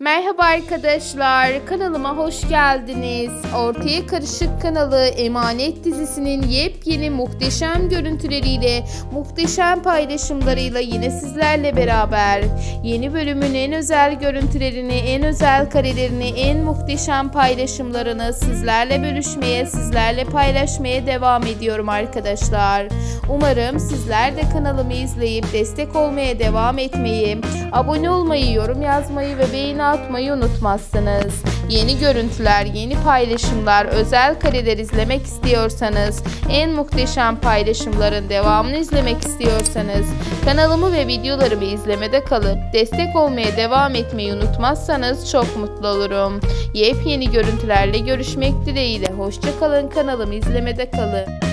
Merhaba arkadaşlar, kanalıma hoş geldiniz. Ortaya Karışık kanalı Emanet dizisinin yepyeni muhteşem görüntüleriyle, muhteşem paylaşımlarıyla yine sizlerle beraber. Yeni bölümün en özel görüntülerini, en özel karelerini, en muhteşem paylaşımlarını sizlerle bölüşmeye, sizlerle paylaşmaya devam ediyorum arkadaşlar. Umarım sizler de kanalımı izleyip destek olmaya devam etmeyi, abone olmayı, yorum yazmayı ve beğeni atmayı unutmazsınız. Yeni görüntüler, yeni paylaşımlar, özel kareler izlemek istiyorsanız, en muhteşem paylaşımların devamını izlemek istiyorsanız, kanalımı ve videolarımı izlemede kalıp destek olmaya devam etmeyi unutmazsanız çok mutlu olurum. Yepyeni görüntülerle görüşmek dileğiyle. Hoşça kalın, kanalımı izlemede kalın.